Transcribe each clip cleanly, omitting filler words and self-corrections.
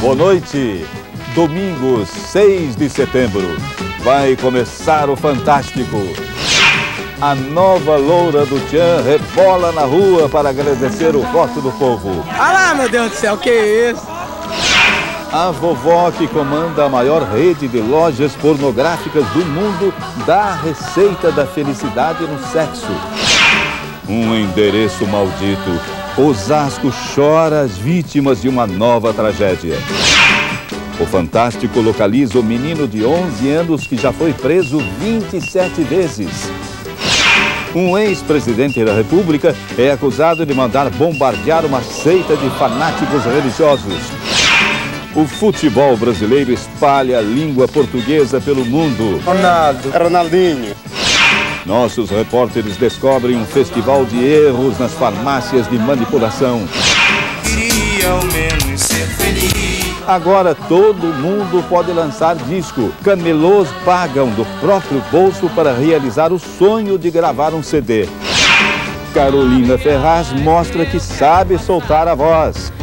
Boa noite. Domingo, 6 de setembro. Vai começar o Fantástico. A nova loura do Tchan rebola na rua para agradecer o voto do povo. Ah lá, meu Deus do céu, que isso? A vovó que comanda a maior rede de lojas pornográficas do mundo dá a receita da felicidade no sexo. Um endereço maldito. Osasco chora as vítimas de uma nova tragédia. O Fantástico localiza o menino de 11 anos que já foi preso 27 vezes. Um ex-presidente da República é acusado de mandar bombardear uma seita de fanáticos religiosos. O futebol brasileiro espalha a língua portuguesa pelo mundo. Ronaldinho. Nossos repórteres descobrem um festival de erros nas farmácias de manipulação. Queria ao menos ser feliz. Agora todo mundo pode lançar disco. Camelôs pagam do próprio bolso para realizar o sonho de gravar um CD. Carolina Ferraz mostra que sabe soltar a voz.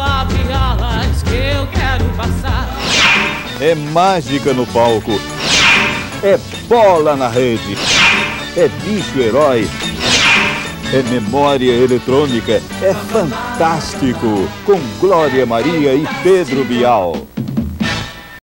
É mágica no palco. É bola na rede. É bicho herói. É memória eletrônica. É fantástico. Com Glória Maria e Pedro Bial.